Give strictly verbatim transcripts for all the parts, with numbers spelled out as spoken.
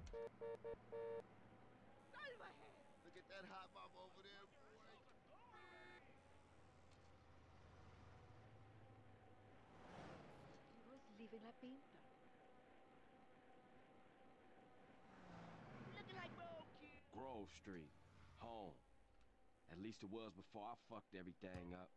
Look at that hot mama over there, boy. Heroes leaving La Pinta. Looking like roadkill. Grove Street. Home. At least it was before I fucked everything up.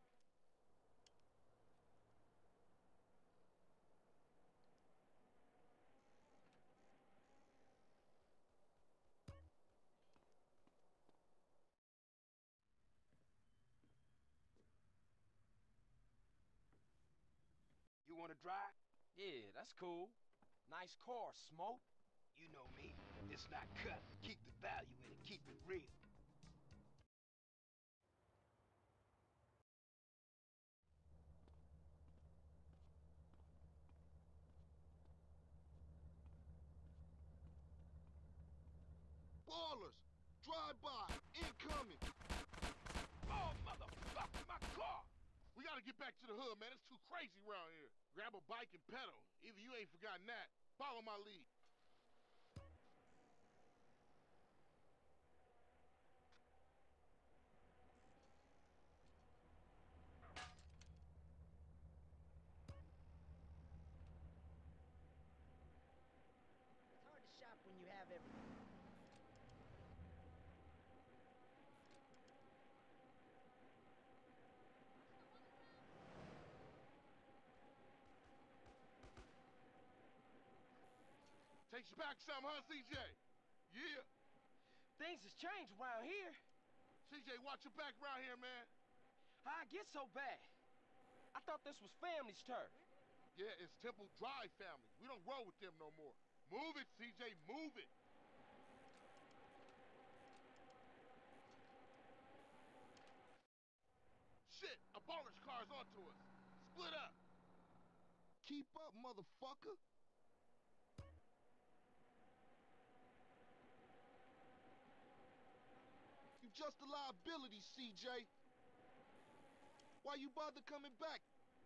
You wanna drive? Yeah, that's cool. Nice car, Smoke. You know me. It's not cut. Keep the value in it. Keep it real. Ballers! Drive by! Incoming! Oh, motherfucker, my car! We gotta get back to the hood, man. It's too crazy around here. Grab a bike and pedal. Either you ain't forgotten that. Follow my lead. It's hard to shop when you have everything. Takes you back some, huh, C J? Yeah. Things has changed around here. C J, watch your back around here, man. How I get so bad? I thought this was family's turf. Yeah, it's Temple Drive family. We don't roll with them no more. Move it, C J, move it. Shit, a baller's car's onto us. Split up. Keep up, motherfucker! You just a liability, C J. Why you bother coming back?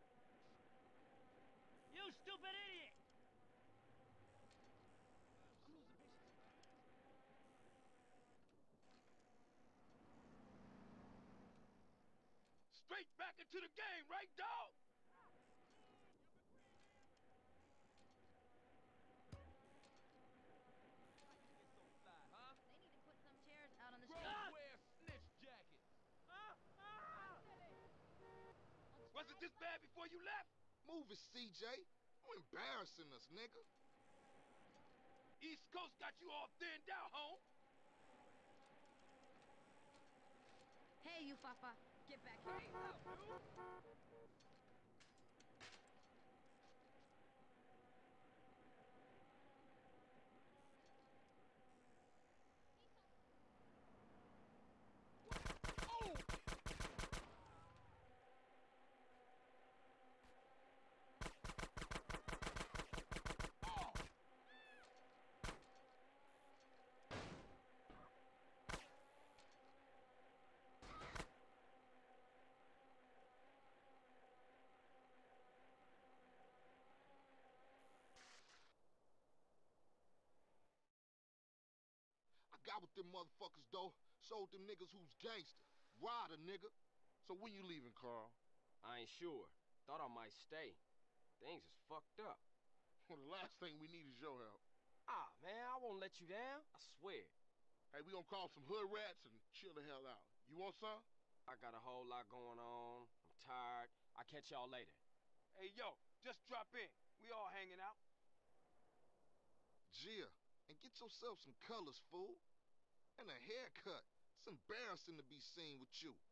You stupid idiot! Straight back into the game, right, dog? They need to put some chairs out on the street. Wear snitch jacket. Was it this bad before you left? Move it, C J. You embarrassing us, nigga. East Coast got you all thinned out, home. Hey, you Fafa, get back here. I got with them motherfuckers, though. Showed them niggas who's gangster. Rider, nigga. So when you leaving, Carl? I ain't sure. Thought I might stay. Things is fucked up. Well, the last thing we need is your help. Ah, man, I won't let you down. I swear. Hey, we gonna call some hood rats and chill the hell out. You want some? I got a whole lot going on. I'm tired. I'll catch y'all later. Hey, yo, just drop in. We all hanging out. Gia, and get yourself some colors, fool. And a haircut. It's embarrassing to be seen with you.